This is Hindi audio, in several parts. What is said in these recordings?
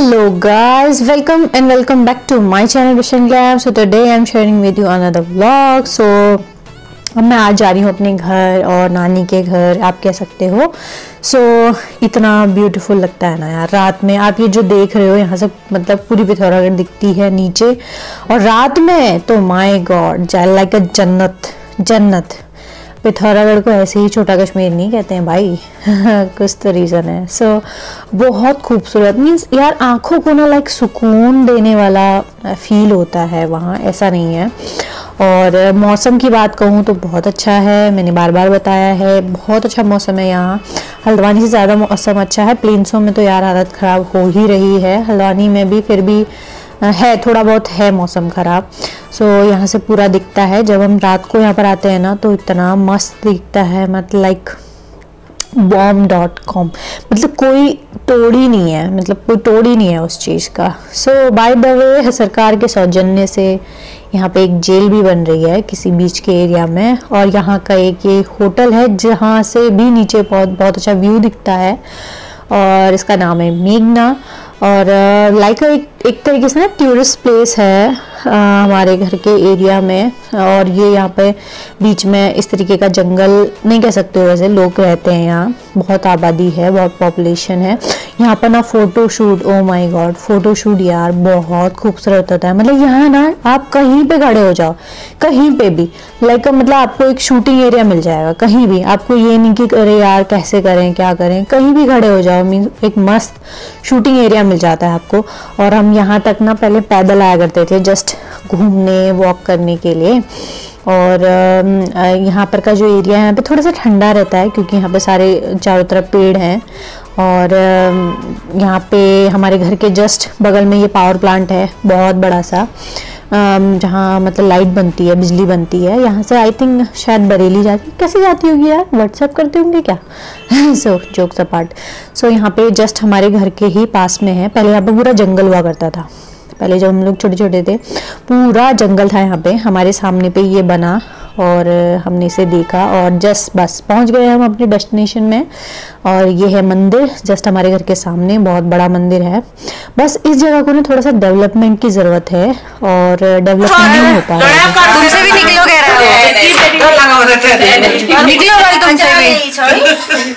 Hello guys, welcome back to my channel Vision Glam. So today I am sharing with you another vlog. So अब मैं आज जा रही हूँ अपने घर और नानी के घर, आप कह सकते हो। इतना ब्यूटीफुल लगता है ना यार रात में। आप ये जो देख रहे हो यहाँ से मतलब पूरी पिथौरागढ़ दिखती है नीचे, और रात में तो माय गॉड लाइक अ जन्नत। पिथौरागढ़ को ऐसे ही छोटा कश्मीर नहीं कहते हैं भाई कुछ तो रीज़न है। बहुत खूबसूरत मीन्स यार आंखों को ना लाइक सुकून देने वाला फील होता है वहाँ, ऐसा नहीं है। और मौसम की बात कहूँ तो बहुत अच्छा है, मैंने बार बार बताया है, बहुत अच्छा मौसम है यहाँ। हल्द्वानी से ज़्यादा मौसम अच्छा है, प्लेन्सों में तो यार हालत ख़राब हो ही रही है। हल्द्वानी में भी फिर भी है, थोड़ा बहुत है मौसम ख़राब। यहाँ से पूरा दिखता है। जब हम रात को यहाँ पर आते हैं ना तो इतना मस्त दिखता है, मतलब लाइक bomb.com, मतलब कोई तोड़ ही नहीं है उस चीज़ का। बाय द वे सरकार के सौजन्य से यहाँ पे एक जेल भी बन रही है किसी बीच के एरिया में, और यहाँ का एक ये होटल है जहाँ से भी नीचे बहुत अच्छा व्यू दिखता है, और इसका नाम है मेघना। और लाइक एक तरीके से ना टूरिस्ट प्लेस है हमारे घर के एरिया में। और ये यहाँ पे बीच में इस तरीके का जंगल नहीं कह सकते हो, वैसे लोग रहते हैं यहाँ, बहुत आबादी है, बहुत पॉपुलेशन है यहाँ पर ना। Photo shoot, oh my god, photo shoot यार बहुत खूबसूरत होता है। मतलब यहाँ ना आप कहीं पे खड़े हो जाओ, कहीं पे भी लाइक मतलब आपको एक शूटिंग एरिया मिल जाएगा कहीं भी। आपको ये नहीं कि अरे यार कैसे करें क्या करें, कहीं भी खड़े हो जाओ, मीन एक मस्त शूटिंग एरिया मिल जाता है आपको। और हम यहाँ तक ना पहले पैदल आया करते थे जस्ट घूमने, वॉक करने के लिए। और यहाँ पर का जो एरिया है यहाँ पे थोड़ा सा ठंडा रहता है क्योंकि यहाँ पे सारे चारों तरफ पेड़ हैं। और यहाँ पे हमारे घर के जस्ट बगल में ये पावर प्लांट है बहुत बड़ा सा, जहाँ मतलब लाइट बनती है, बिजली बनती है। यहाँ से आई थिंक शायद बरेली जाती, कैसे जाती होगी यार, व्हाट्सएप करते होंगे क्या जोक्स अपार्ट। यहाँ पे जस्ट हमारे घर के ही पास में है। पहले यहाँ पे पूरा जंगल हुआ करता था, पहले जब हम लोग छोटे छोटे थे पूरा जंगल था यहाँ पे। हमारे सामने पे ये बना और हमने इसे देखा और जस्ट बस पहुँच गए हम अपने डेस्टिनेशन में। और ये है मंदिर जस्ट हमारे घर के सामने, बहुत बड़ा मंदिर है। बस इस जगह को ना थोड़ा सा डेवलपमेंट की जरूरत है, और डेवलपमेंट नहीं हो पा रहा है। तुमसे भी निकलो कह रहा है, निकलो भाई तुमसे भी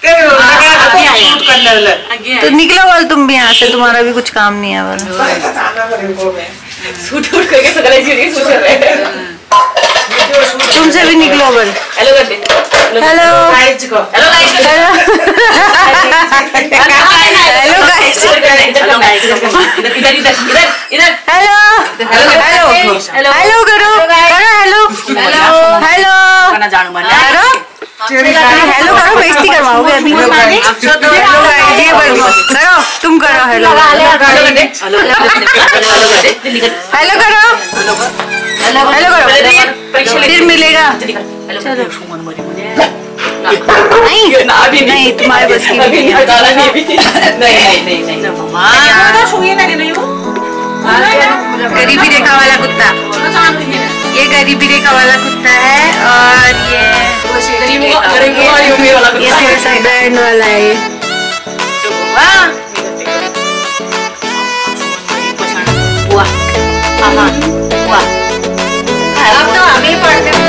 तो निकलो बोल, तुम भी यहाँ से, तुम्हारा भी कुछ काम नहीं है तुमसे भी निकलो बोल। हेलो हेलो हेलो करो हेलो करो, बेइज्जती करवाओगे अभी। करो तुम करो, हेलो हेलो करो, फिर मिलेगा। नहीं तुम्हारे बस की गरीबी रेखा वाला कुत्ता, ये गरीबी रेखा वाला कुत्ता है। और ये थोड़ा सा बैंड वाला है। अब तो आगे पढ़ते हैं।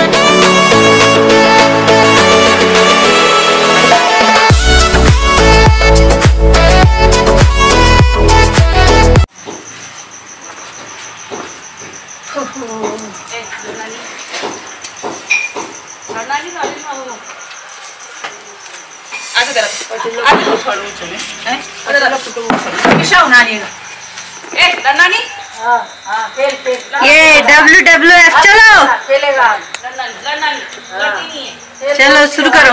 ये WWF चलो चलो शुरू करो,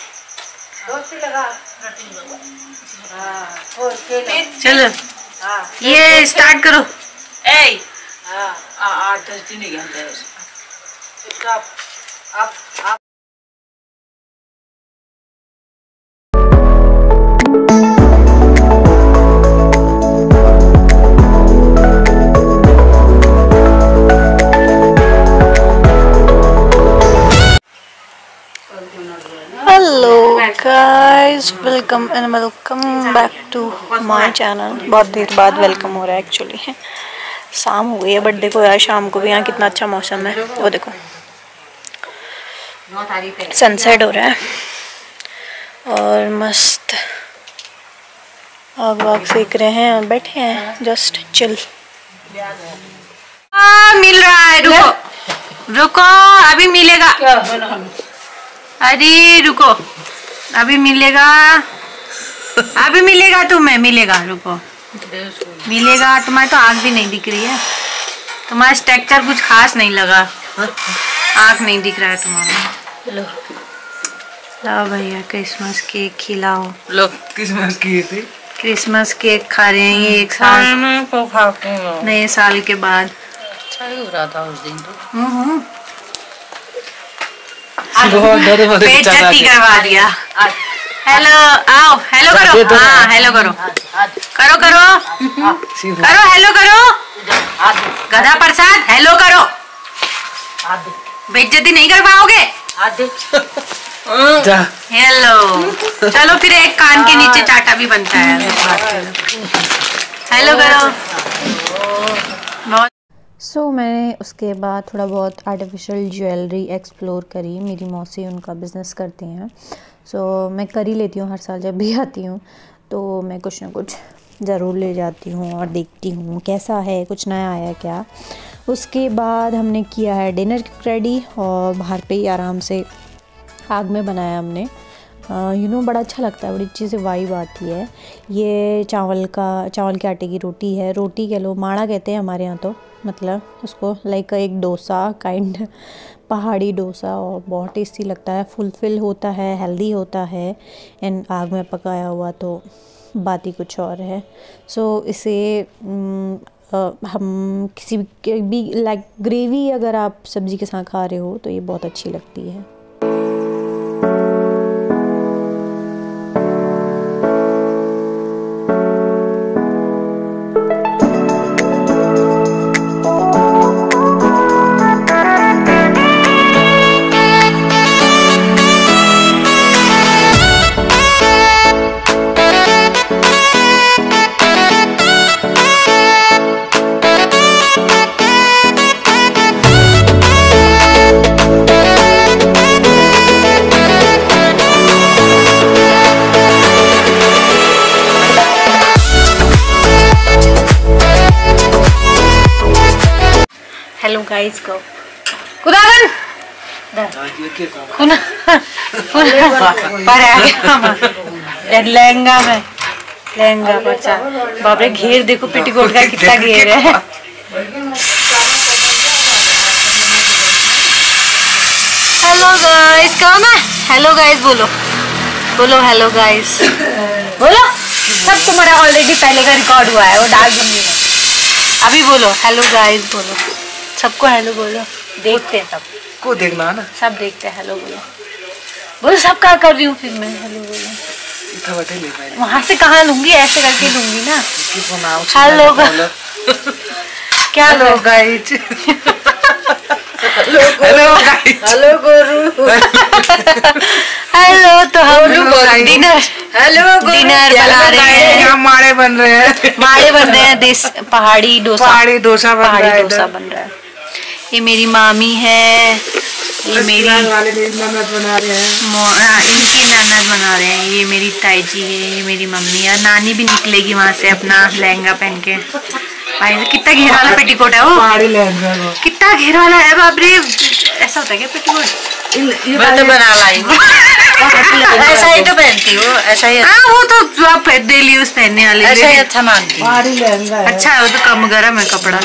चलो ये स्टार्ट करो। 8-10 दिन hello guys, welcome and welcome back to my channel. बहुत देर बाद वेलकम हो रहा है एक्चुअली। शाम हो गई है बर्थडे को यार, शाम को भी यहाँ कितना अच्छा मौसम है। वो देखो सनसेट हो रहा है और मस्त आग वाग सेक रहे हैं और बैठे हैं जस्ट चिल। मिल रहा है, रुको रुको अभी मिलेगा। अरे रुको अभी मिलेगा, अभी मिलेगा तुम्हें, मिलेगा रुको मिलेगा। तुम्हारी तो आँख भी नहीं दिख रही है, तुम्हारा स्ट्रक्चर कुछ खास नहीं लगा, आँख नहीं दिख रहा है तुम्हारा। लो लाओ भैया क्रिसमस केक खिलाओ। लो क्रिसमस केक थी, क्रिसमस केक खा रहे हैं ये 1 साल नए साल के बाद। अच्छा ही हो रहा था उस दिन तो। बेइज्जती करवा दिया। हेलो आओ, हेलो करो, हाँ हेलो करो, करो करो करो, हेलो करो गधा प्रसाद, हेलो करो। बेइज्जती नहीं कर पाओगे। हेलो चलो फिर एक कान के नीचे चाटा भी बनता है। हेलो करो। सो मैंने उसके बाद थोड़ा बहुत आर्टिफिशियल ज्वेलरी एक्सप्लोर करी। मेरी मौसी उनका बिज़नेस करती हैं, सो मैं कर ही लेती हूँ हर साल जब भी आती हूँ, तो मैं कुछ ना कुछ ज़रूर ले जाती हूँ और देखती हूँ कैसा है, कुछ नया आया क्या। उसके बाद हमने किया है डिनर रेडी और बाहर पे ही आराम से आग में बनाया हमने। बड़ा अच्छा लगता है, बड़ी अच्छी से वाइब आती है। ये चावल के आटे की रोटी है, रोटी कह लो, माड़ा कहते हैं हमारे यहाँ, तो मतलब उसको लाइक एक डोसा काइंड, पहाड़ी डोसा, और बहुत टेस्टी लगता है। फुलफिल होता है, हेल्दी होता है, एंड आग में पकाया हुआ तो बात ही कुछ और है। सो इसे हम किसी भी लाइक ग्रेवी अगर आप सब्ज़ी के साथ खा रहे हो तो ये बहुत अच्छी लगती है। हेलो गाइस को कुदागन लहंगा में लहंगा बचा। बाप रे घेर देखो पेटीकोट का कितना घेर है। हेलो गाइस कहो ना, हेलो गाइस बोलो, बोलो हेलो गाइस बोलो। सब तुम्हारा ऑलरेडी पहले का रिकॉर्ड हुआ है, वो डाल दूंगी मैं। अभी बोलो हेलो गाइस बोलो, सबको हेलो बोलो। देखते हैं, सबको देखना है ना, सब देखते हैं। हेलो बोलो, बोलो सब क्या कर रही हूँ फिर मैं, हेलो बोलो। वहाँ से कहाँ लूंगी, ऐसे करके लूंगी ना। हेलो क्या लो गाइस, हेलो गुरु, हेलो। तो हम डिनर बना रहे हैं, माड़े बन रहे हैं, देश पहाड़ी डोसा बन रहा है। ये मेरी मामी है, ये मेरी ननद बना रहे हैं, इनकी ननद बना रहे हैं। ये मेरी ताई जी है, ये मेरी मम्मी है। नानी भी निकलेगी वहाँ से अपना लहंगा पहन के। भाई कितना घेर वाला पेटीकोट है वो, पहाड़ी लहंगा कितना घेर वाला है बाप रे। ऐसा होता है क्या पेटीकोट? मैं तो बना लाई ऐसा ही तो पहनती हो, ऐसा ही। हाँ वो तो जो आप डेली यूज पहनने वाले, ऐसा ही अच्छा मानती। पहाड़ी लहंगा है, अच्छा है वो तो, कम गर्म है कपड़ा।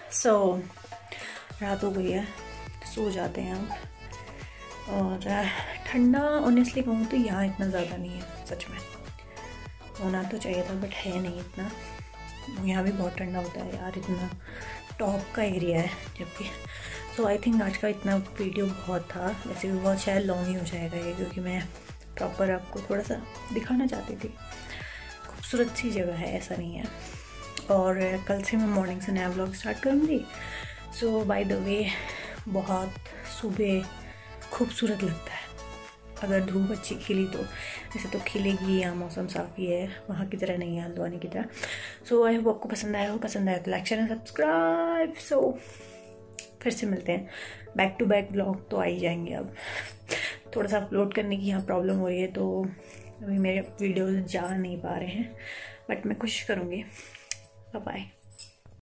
सो रात हो गई है, सो जाते हैं हम। और ठंडा ऑनेस्टली कहूँ तो यहाँ इतना ज़्यादा नहीं है, सच में होना तो चाहिए था बट है नहीं इतना। यहाँ भी बहुत ठंडा होता है यार, इतना टॉप का एरिया है जबकि। सो आई थिंक आज का इतना वीडियो बहुत था, वैसे भी बहुत शायद लॉन्ग ही हो जाएगा ये, क्योंकि मैं प्रॉपर आपको थोड़ा सा दिखाना चाहती थी। खूबसूरत सी जगह है, ऐसा नहीं है। और कल से मैं मॉर्निंग से नया व्लॉग स्टार्ट करूँगी। सो बाय द वे बहुत सुबह खूबसूरत लगता है अगर धूप अच्छी खिली तो। वैसे तो खिलेगी, यहाँ मौसम साफ़ ही है, वहाँ की तरह नहीं है, हल्द्वानी की तरह। सो आई होप आपको पसंद आया हो। पसंद आया तो like share and subscribe. So फिर से मिलते हैं, बैक टू बैक व्लॉग तो आ ही जाएंगे। अब थोड़ा सा अपलोड करने की यहाँ प्रॉब्लम हो रही है, तो अभी मेरे वीडियोज़ जा नहीं पा रहे हैं, बट मैं कोशिश करूँगी। Bye bye.